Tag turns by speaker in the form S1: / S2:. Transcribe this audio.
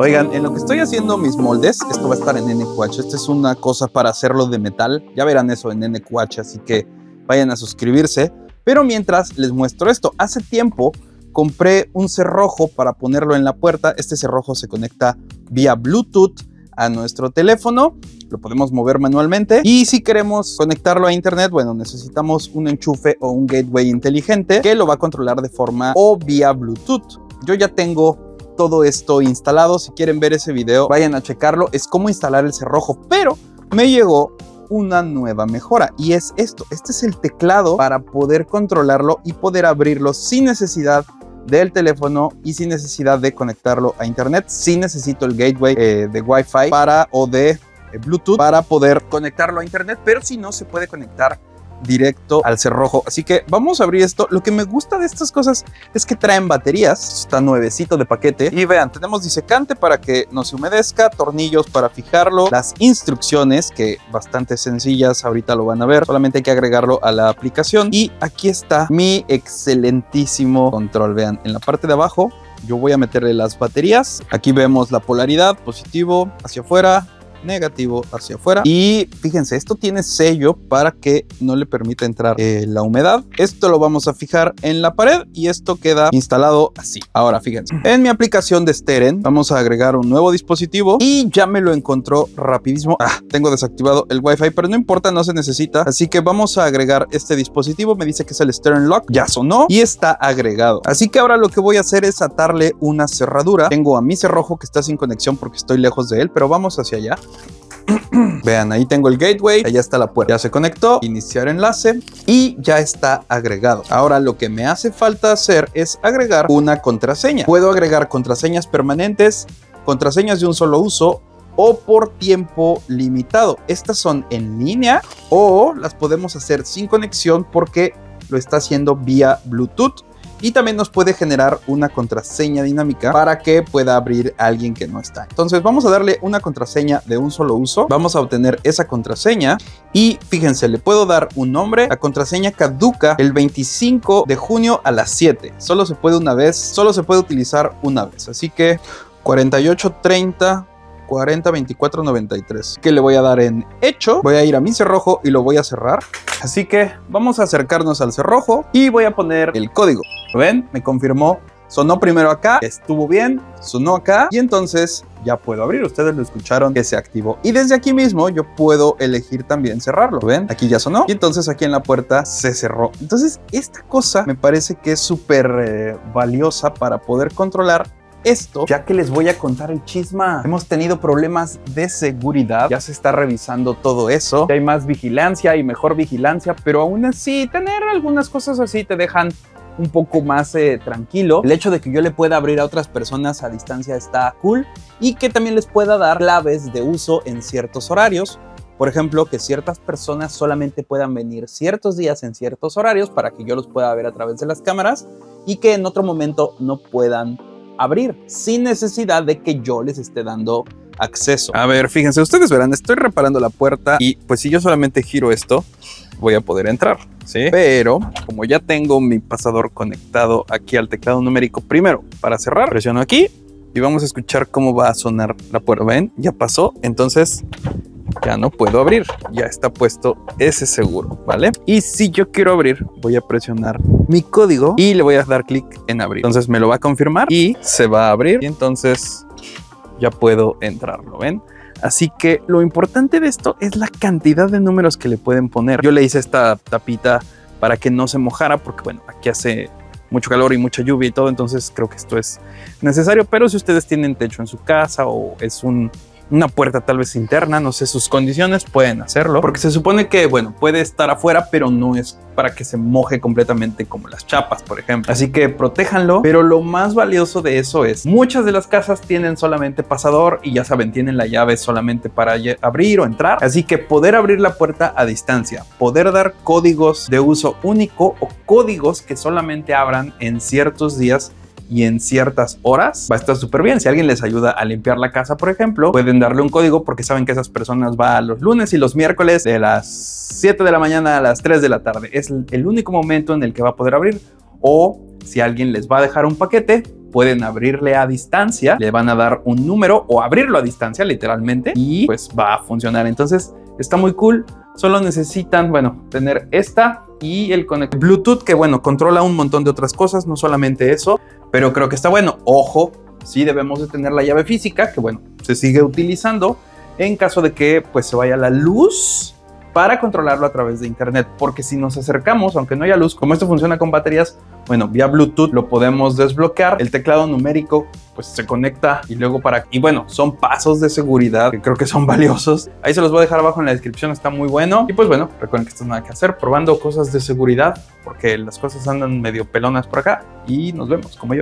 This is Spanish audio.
S1: Oigan, en lo que estoy haciendo mis moldes, esto va a estar en NQH. Esta es una cosa para hacerlo de metal. Ya verán eso en NQH, así que vayan a suscribirse. Pero mientras les muestro esto, hace tiempo compré un cerrojo para ponerlo en la puerta. Este cerrojo se conecta vía Bluetooth a nuestro teléfono. Lo podemos mover manualmente. Y si queremos conectarlo a internet, bueno, necesitamos un enchufe o un gateway inteligente que lo va a controlar de forma o vía Bluetooth. Yo ya tengo todo esto instalado. Si quieren ver ese video, vayan a checarlo. Es cómo instalar el cerrojo, pero me llegó una nueva mejora y es esto. Este es el teclado para poder controlarlo y poder abrirlo sin necesidad del teléfono y sin necesidad de conectarlo a internet. Sí necesito el gateway de Wi-Fi o de Bluetooth para poder conectarlo a internet, pero si no, se puede conectar directo al cerrojo. Así que vamos a abrir esto. Lo que me gusta de estas cosas es que traen baterías. Está nuevecito de paquete. Y vean, tenemos disecante para que no se humedezca, tornillos para fijarlo, las instrucciones que bastante sencillas, ahorita lo van a ver. Solamente hay que agregarlo a la aplicación. Y aquí está mi excelentísimo control. Vean, en la parte de abajo yo voy a meterle las baterías. Aquí vemos la polaridad, positivo hacia afuera, negativo hacia afuera. Y fíjense, esto tiene sello para que no le permita entrar la humedad. Esto lo vamos a fijar en la pared y esto queda instalado así. Ahora fíjense, en mi aplicación de Steren vamos a agregar un nuevo dispositivo y ya me lo encontró rapidísimo. Tengo desactivado el Wi-Fi, pero no importa, no se necesita. Así que vamos a agregar este dispositivo. Me dice que es el Steren Lock. Ya sonó y está agregado. Así que ahora lo que voy a hacer es atarle una cerradura. Tengo a mi cerrojo que está sin conexión porque estoy lejos de él, pero vamos hacia allá. Vean, ahí tengo el gateway, allá está la puerta, ya se conectó, iniciar enlace y ya está agregado. Ahora lo que me hace falta hacer es agregar una contraseña. Puedo agregar contraseñas permanentes, contraseñas de un solo uso o por tiempo limitado. Estas son en línea o las podemos hacer sin conexión porque lo está haciendo vía Bluetooth. Y también nos puede generar una contraseña dinámica para que pueda abrir a alguien que no está. Entonces vamos a darle una contraseña de un solo uso. Vamos a obtener esa contraseña y fíjense, le puedo dar un nombre. La contraseña caduca el 25 de junio a las 7. Solo se puede una vez, solo se puede utilizar una vez. Así que 4830 40 24 93. Que le voy a dar en hecho. Voy a ir a mi cerrojo y lo voy a cerrar. Así que vamos a acercarnos al cerrojo y voy a poner el código. ¿Ven? Me confirmó. Sonó primero acá, estuvo bien, sonó acá y entonces ya puedo abrir. Ustedes lo escucharon que se activó. Y desde aquí mismo yo puedo elegir también cerrarlo. ¿Ven? Aquí ya sonó y entonces aquí en la puerta se cerró. Entonces esta cosa me parece que es súper valiosa para poder controlar esto, ya que les voy a contar el chisma. Hemos tenido problemas de seguridad, ya se está revisando todo eso, ya hay más vigilancia y mejor vigilancia, pero aún así tener algunas cosas así te dejan un poco más tranquilo. El hecho de que yo le pueda abrir a otras personas a distancia está cool y que también les pueda dar claves de uso en ciertos horarios. Por ejemplo, que ciertas personas solamente puedan venir ciertos días en ciertos horarios para que yo los pueda ver a través de las cámaras y que en otro momento no puedan abrir sin necesidad de que yo les esté dando acceso. A ver, fíjense, ustedes verán, estoy reparando la puerta y pues si yo solamente giro esto, voy a poder entrar, ¿sí? Pero como ya tengo mi pasador conectado aquí al teclado numérico, primero para cerrar, presiono aquí y vamos a escuchar cómo va a sonar la puerta. ¿Ven? Ya pasó, entonces ya no puedo abrir, ya está puesto ese seguro, ¿vale? Y si yo quiero abrir, voy a presionar mi código y le voy a dar clic en abrir. Entonces me lo va a confirmar y se va a abrir y entonces ya puedo entrar, ¿lo ven? Así que lo importante de esto es la cantidad de números que le pueden poner. Yo le hice esta tapita para que no se mojara porque, bueno, aquí hace mucho calor y mucha lluvia y todo, entonces creo que esto es necesario. Pero si ustedes tienen techo en su casa o es una puerta tal vez interna, no sé sus condiciones, pueden hacerlo. Porque se supone que, bueno, puede estar afuera, pero no es para que se moje completamente como las chapas, por ejemplo. Así que protéjanlo. Pero lo más valioso de eso es, muchas de las casas tienen solamente pasador y ya saben, tienen la llave solamente para abrir o entrar. Así que poder abrir la puerta a distancia, poder dar códigos de uso único o códigos que solamente abran en ciertos días y en ciertas horas, va a estar súper bien. Si alguien les ayuda a limpiar la casa, por ejemplo, pueden darle un código porque saben que esas personas van los lunes y los miércoles de las 7 de la mañana a las 3 de la tarde. Es el único momento en el que va a poder abrir. O si alguien les va a dejar un paquete, pueden abrirle a distancia, le van a dar un número o abrirlo a distancia literalmente y pues va a funcionar. Entonces está muy cool. Solo necesitan, bueno, tener esta y el conector Bluetooth, que bueno, controla un montón de otras cosas, no solamente eso, pero creo que está bueno. Ojo, sí debemos de tener la llave física, que bueno, se sigue utilizando en caso de que pues se vaya la luz, para controlarlo a través de internet, porque si nos acercamos, aunque no haya luz, como esto funciona con baterías, bueno, vía Bluetooth lo podemos desbloquear. El teclado numérico pues se conecta y luego y bueno, son pasos de seguridad que creo que son valiosos. Ahí se los voy a dejar abajo en la descripción, está muy bueno. Y pues bueno, recuerden que esto es nada que hacer, probando cosas de seguridad, porque las cosas andan medio pelonas por acá, y nos vemos como yo.